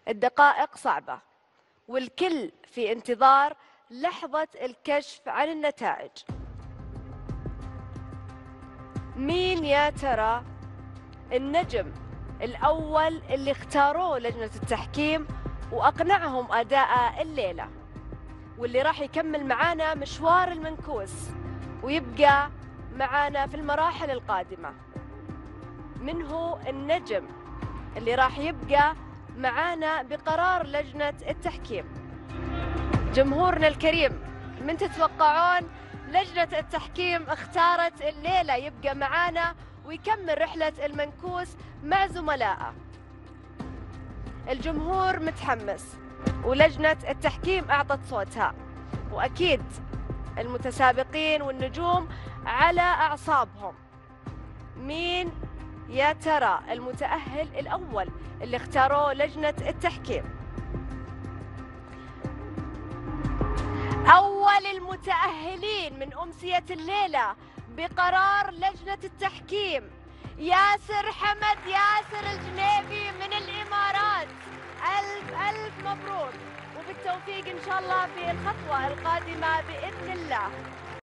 الدقائق صعبة والكل في انتظار لحظة الكشف عن النتائج. مين يا ترى النجم الأول اللي اختاروه لجنة التحكيم وأقنعهم أداء الليلة، واللي راح يكمل معانا مشوار المنكوس ويبقى معانا في المراحل القادمة؟ من هو النجم اللي راح يبقى معانا بقرار لجنة التحكيم؟ جمهورنا الكريم، من تتوقعون لجنة التحكيم اختارت الليلة يبقى معانا ويكمل رحلة المنكوس مع زملائه؟ الجمهور متحمس ولجنة التحكيم أعطت صوتها، وأكيد المتسابقين والنجوم على أعصابهم. مين يا ترى المتأهل الأول اللي اختاروه لجنة التحكيم؟ أول المتأهلين من أمسية الليلة بقرار لجنة التحكيم ياسر حمد ياسر الجنيبي من الإمارات. ألف ألف مبروك وبالتوفيق إن شاء الله في الخطوة القادمة بإذن الله.